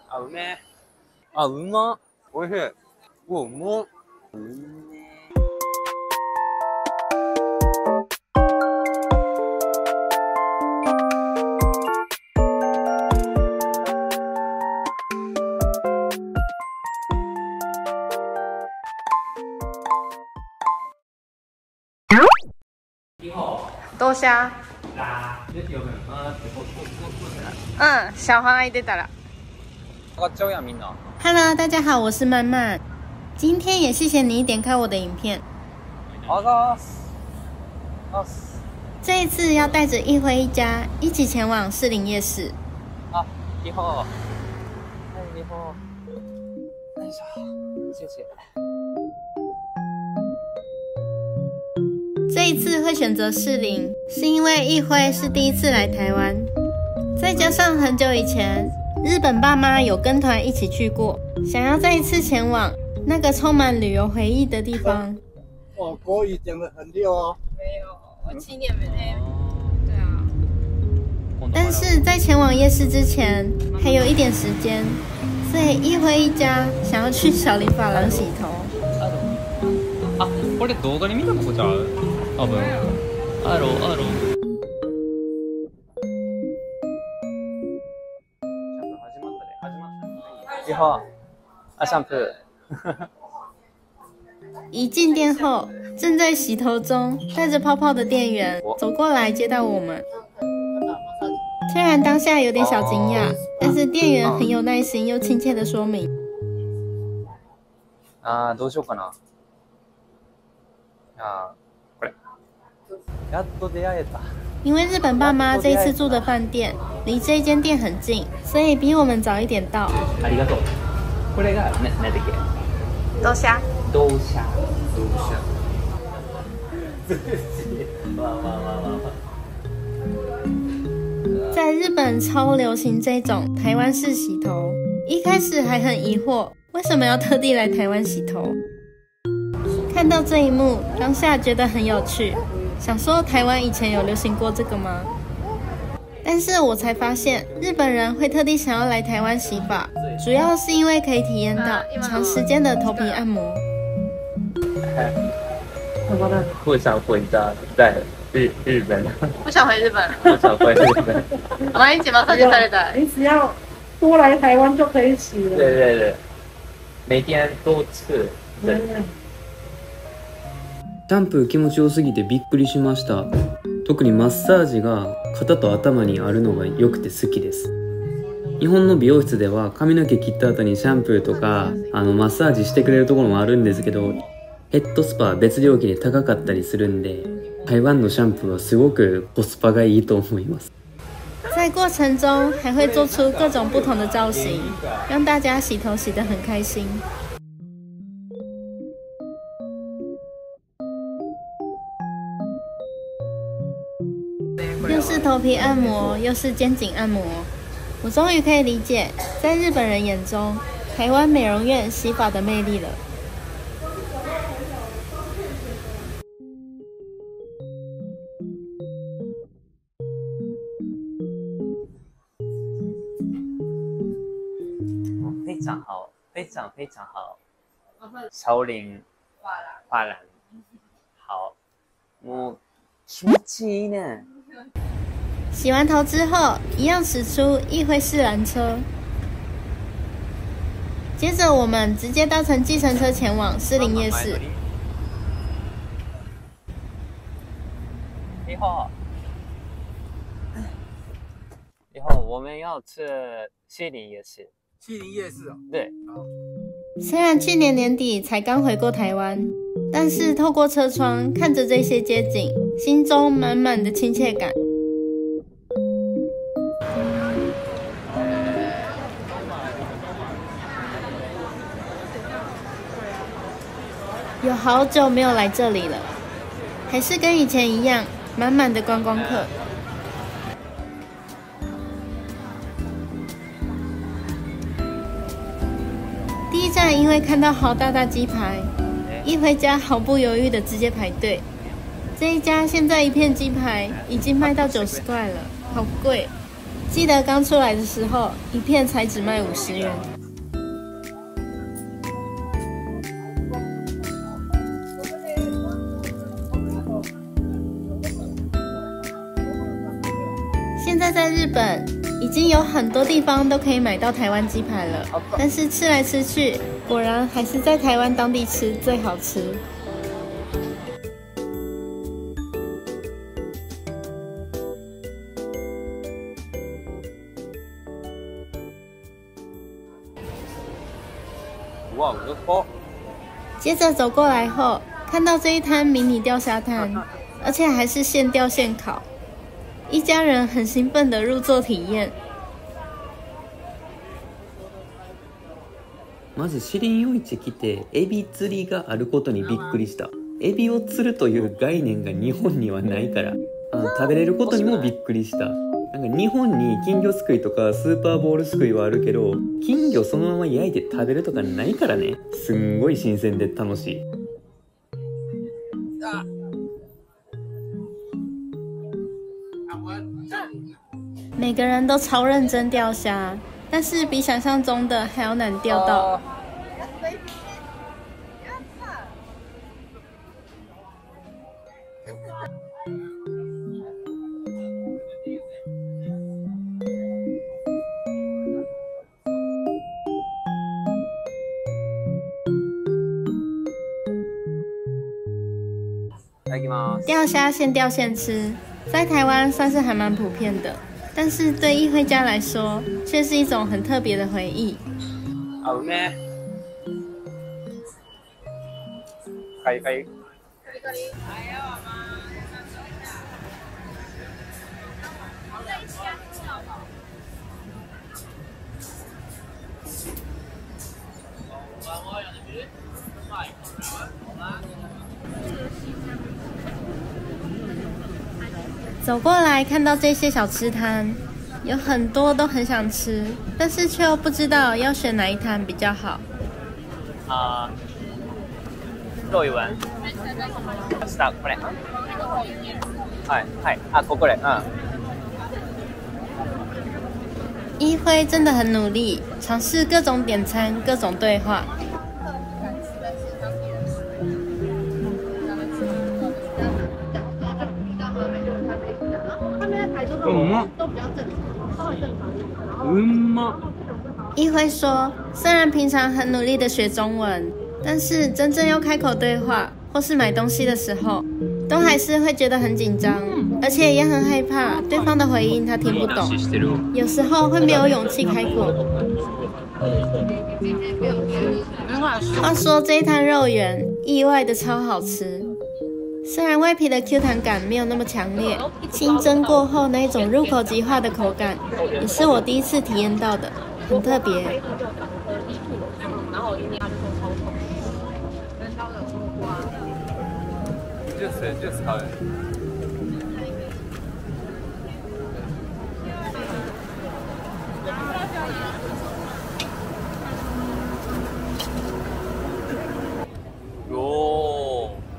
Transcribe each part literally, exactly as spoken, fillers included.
あ、うめえ。あ、うまっ。おいしい。うわ、うまっ。うめえ。 豆虾。嗯，小黄来出たら。 上がっちゃうやんみんな。 Hello， 大家好，我是曼曼。今天也谢谢你点开我的影片。 あざーす。あす。 这一次要带着一辉一家一起前往士林夜市。 あ、你好。はい、你好。よいしょ。谢谢。 这一次会选择士林，是因为一辉是第一次来台湾，再加上很久以前日本爸妈有跟团一起去过，想要再一次前往那个充满旅游回忆的地方。 哦，国语讲得很溜哦。 没有，我七年没来。对啊。但是在前往夜市之前，还有一点时间，所以一辉一家想要去小林发廊洗头。 あ、これ動画に見たとこちゃう？多分。アローアロー。你好，啊，相扑。 一进店后，正在洗头中，带着泡泡的店员走过来接待我们。虽然当下有点小惊讶，但是店员很有耐心又亲切的说明。 あー、どうしようかな。あー、これ。やっと出会えた。 因为日本爸妈这一次住的饭店离这一间店很近，所以比我们早一点到。 ありがとう。これがな、なんだっけ？ 豆虾。 豆虾。豆虾。哇哇哇哇哇！ 在日本超流行这种台湾式洗头，一开始还很疑惑，为什么要特地来台湾洗头？看到这一幕，当下觉得很有趣，想说台湾以前有流行过这个吗？但是我才发现，日本人会特地想要来台湾洗发，主要是因为可以体验到长时间的头皮按摩。 不想回家，在日日本。 不想回日本。 不想回日本。 毎日マッサージされた。 你只要多来台湾就可以洗了。 对对对，每天多次。对。 シャンプー気持ちよすぎてびっくりしました。特にマッサージが肩と頭にあるのが良くて好きです。日本の美容室では髪の毛切った後にシャンプーとかあのマッサージしてくれるところもあるんですけど、ヘッドスパは別料金で高かったりするんで、台湾のシャンプーはすごくコスパがいいと思います。 在过程中还会做出各种不同的造型，让大家洗头洗得很开心。又是头皮按摩，又是肩颈按摩，我终于可以理解，在日本人眼中，台湾美容院洗发的魅力了。 非常好，非常非常好。少林发廊，好，もう気持ちいいね。 洗完头之后，一样驶出一辉式缆车。接着我们直接搭乘计程车前往士林夜市。 你好，以后我们要去士林夜市。 士林夜市哦。 对。 虽然去年年底才刚回过台湾，但是透过车窗看着这些街景，心中满满的亲切感。有好久没有来这里了，还是跟以前一样，满满的观光客。第一站因为看到好大大鸡排，一回家毫不犹豫的直接排队。这一家现在一片鸡排已经卖到九十块了，好贵。 记得刚出来的时候，一片才只卖五十元。现在在日本，已经有很多地方都可以买到台湾鸡排了，但是吃来吃去，果然还是在台湾当地吃最好吃。 哇，不错！ 接着走过来后，看到这一摊迷你钓虾摊，而且还是现钓现烤，一家人很兴奋的入座体验。 まずシリン夜市来てエビ釣りがあることにびっくりした。エビを釣るという概念が日本にはないから、あの食べれることにもびっくりした。なんか日本に金魚すくいとかスーパーボールすくいはあるけど、金魚そのまま焼いて食べるとかないからね。すんごい新鮮で楽しい。 每个人都超认真钓虾，但是比想象中的还要难钓到。钓虾现钓现吃，在台湾算是还蛮普遍的，但是对一辉家来说，却是一种很特别的回忆。 あ、うめえ。カリカリ。 走过来看到这些小吃摊，有很多都很想吃，但是却又不知道要选哪一摊比较好。 あー、どういう碗？下これ。はいはいあここで嗯。 一辉真的很努力，尝试各种点餐，各种对话。 うんま。 一辉说，虽然平常很努力的学中文，但是真正要开口对话或是买东西的时候，都还是会觉得很紧张，而且也很害怕对方的回应他听不懂，有时候会没有勇气开口。话说这一摊肉圆意外的超好吃，虽然外皮的 Q 弹感没有那么强烈，清蒸过后那一种入口即化的口感，也是我第一次体验到的，很特别。 ジュースジュース買う。おー。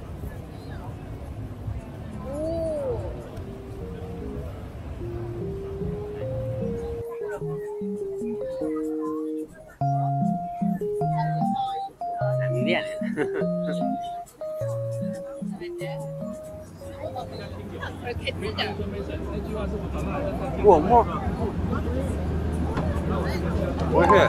なんでやねん。うわ、うまい。おいしい。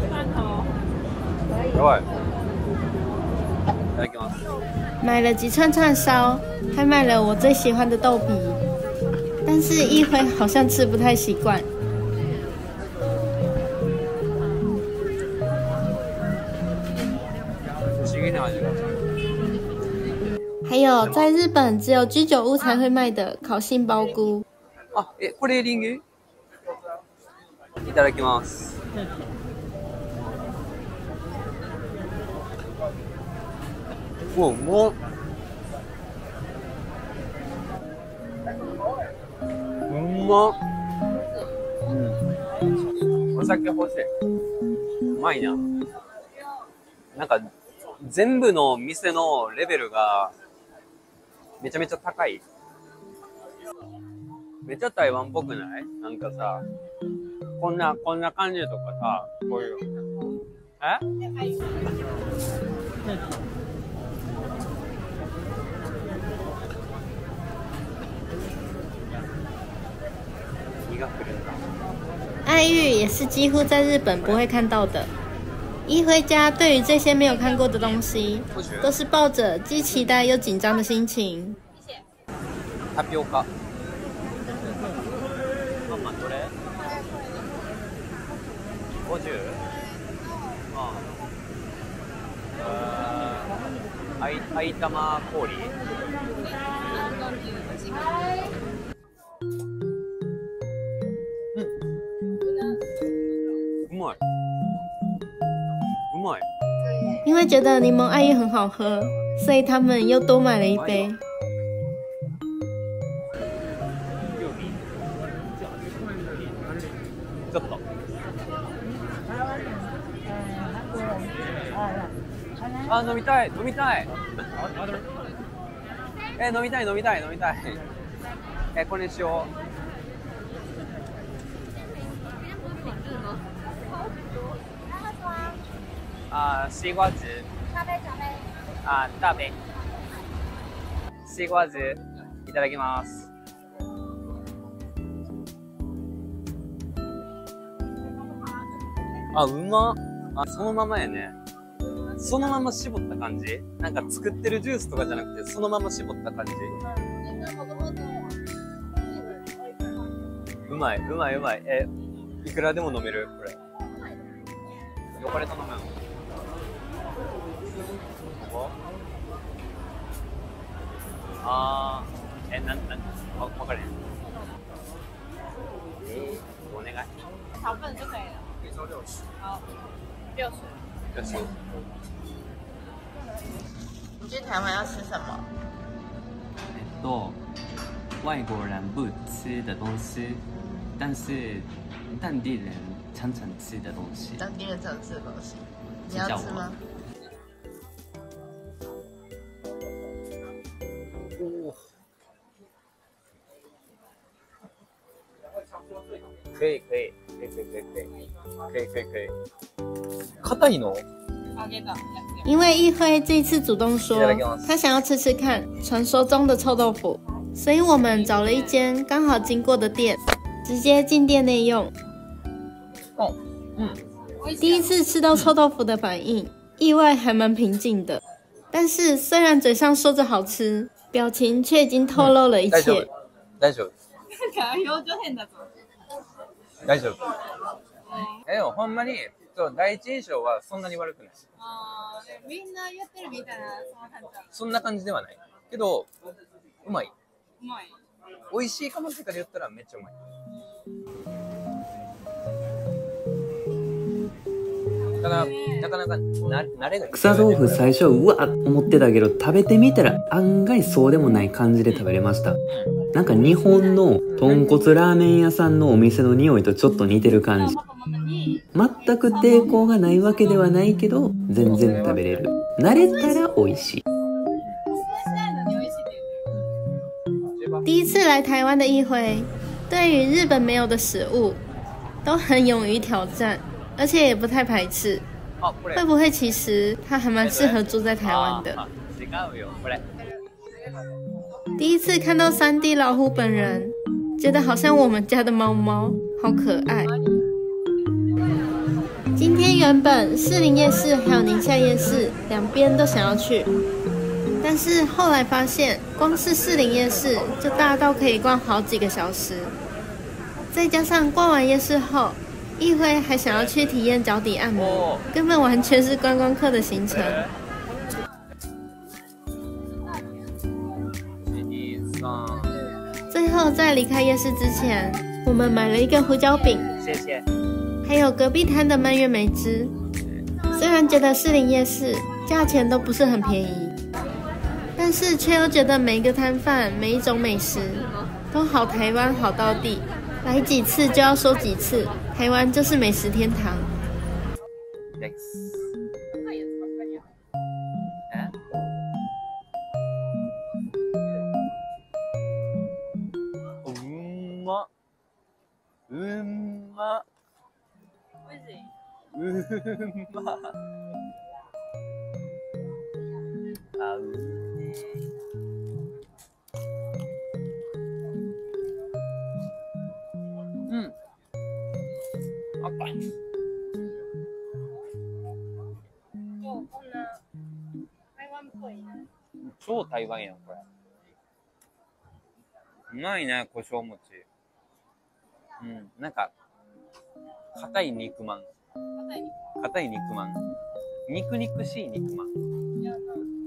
やばい。いただきます。 买了几串串烧，还买了我最喜欢的豆皮，但是一辉好像吃不太习惯。 不思議な味が。 还有在日本只有居酒屋才会卖的烤杏鲍菇。 あ、え、これエリンギ？いただきます。うわ、うまっ。うまっ。うん。お酒欲しい。うまいな。なんか全部の店のレベルがめちゃめちゃ高い。 めっちゃ台湾っぽくない？なんかさ、こんな、こんな感じとかさ、こういう。え？ 爱玉也是几乎在日本不会看到的。一辉家对于这些没有看过的东西，都是抱着既期待又紧张的心情。 タピオカ。ママどれ？五十？ああ。あい、あいたま氷？うん。うまい。うまい。 因为觉得柠檬爱玉很好喝，所以他们又多买了一杯。 ちょっと。あ、飲みたい、飲みたい。え、飲みたい、飲みたい、飲みたい。え、これにしよう。啊，西瓜汁。大杯小杯。啊，大杯。西瓜汁，いただきます。あ、うまっ。あ、そのままやね。そのまま絞った感じ？なんか作ってるジュースとかじゃなくて、そのまま絞った感じ？うまい、うまい、うまい。え、いくらでも飲める？これ。横で頼むの？あー、え、なん、なん、わ、わかれへん。えー、お願い。 小份就可以了。一周六十。好，六十。 六十。 你去台湾要吃什么？ えっと、外国人不吃的东西，但是当地人常常吃的东西。 当地人常吃的东西，你要吃吗？ お可以可以可以可以可以可以可以可以可以。硬いの？ 因为一辉这一次主动说他想要吃吃看传说中的臭豆腐，所以我们找了一间刚好经过的店，直接进店内用。 哦，嗯， 第一次吃到臭豆腐的反应，意外还蛮平静的。但是虽然嘴上说着好吃，表情却已经透露了一切。 嗯、大丈夫。大丈夫。大丈夫。え、でもほんまにそう第一印象はそんなに悪くない。 あー、みんな言ってるみたいなそんな感じ。 そんな感じではない。けどうまい。 うまい。 美味しいかもってから言ったらめっちゃうまい。だからなかなかな慣れが。 草豆腐最初うわっ思ってたけど食べてみたら案外そうでもない感じで食べれました。なんか日本の豚骨ラーメン屋さんのお店の匂いとちょっと似てる感じ。全く抵抗がないわけではないけど全然食べれる。慣れたら美味しい。 第一次来台湾的一辉，对于日本没有的食物都很勇于挑战，而且也不太排斥。会不会其实他还蛮适合住在台湾的？第一次看到三 D 老虎本人，觉得好像我们家的猫猫，好可爱。今天原本士林夜市还有宁夏夜市两边都想要去，但是后来发现光是士林夜市就大到可以逛好几个小时，再加上逛完夜市后一辉还想要去体验脚底按摩，根本完全是观光客的行程。最后在离开夜市之前，我们买了一个胡椒饼， 谢谢。 还有隔壁摊的蔓越莓汁。虽然觉得士林夜市价钱都不是很便宜，但是却又觉得每一个摊贩每一种美食都好台湾好道地，来几次就要说几次，台湾就是美食天堂。 ううま。あうね。うん。あった。 もうこんな台湾っぽいね。 超台湾やんこれ。うまいね、胡椒餅。うん、なんか硬い肉まん。 硬い肉。 硬い肉まん。肉肉しい肉まん。 いや、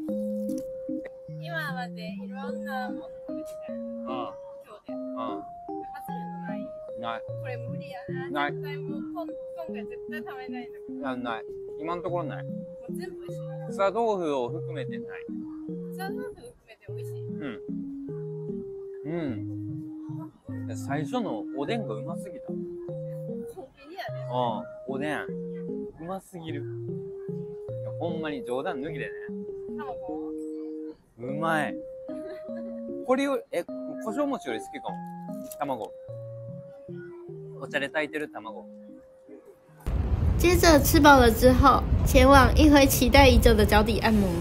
今までいろんなもの食べてたよ。 うん。 今日で。 うん。 外れのない。 ない。 これ無理やな。 ない。絶対もう今今回絶対食べないんだけど。 いや、ない。今のところない。 もう全部美味しい。 草豆腐を含めてない。 草豆腐含めて美味しい。 うん。うん。最初のおでんがうますぎた。 コンビニやで。 うん。おでん。うますぎる。いやほんまに冗談抜きでね。 卵うまい。これよ、え、胡椒餅より好きかも。卵。お茶で炊いてる卵。 接着吃饱了之后，前往一辉期待已久的脚底按摩。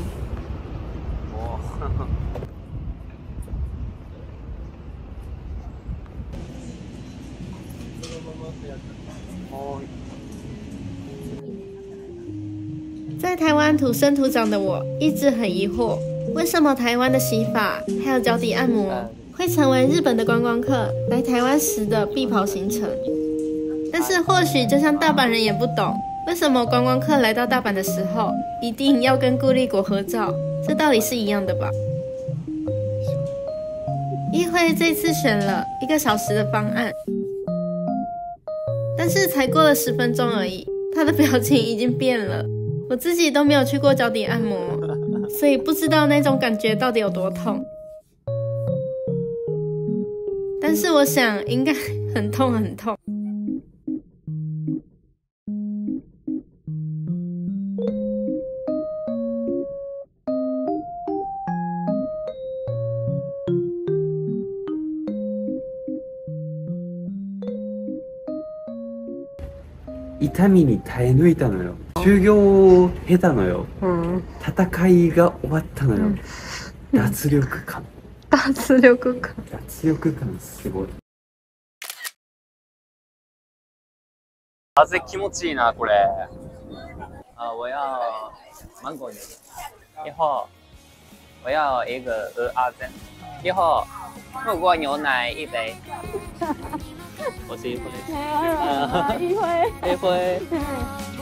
在台湾土生土长的我，一直很疑惑，为什么台湾的洗发还有脚底按摩会成为日本的观光客来台湾时的必跑行程？但是或许就像大阪人也不懂，为什么观光客来到大阪的时候一定要跟固力果合照，这道理是一样的吧？一辉这次选了一个小时的方案，但是才过了十分钟而已，他的表情已经变了。我自己都没有去过脚底按摩，所以不知道那种感觉到底有多痛。但是我想应该很痛很痛。 痛みに耐え抜いたのよ。修行を経たのよ。うん、戦いが終わったのよ。うん、脱力感。 脱力感。 脱力感すごい。 風気持ちいいなこれ。啊，我要芒果牛，一号，我要一个鹅阿珍，一号木瓜牛奶一杯。我是一辉，一辉，一辉。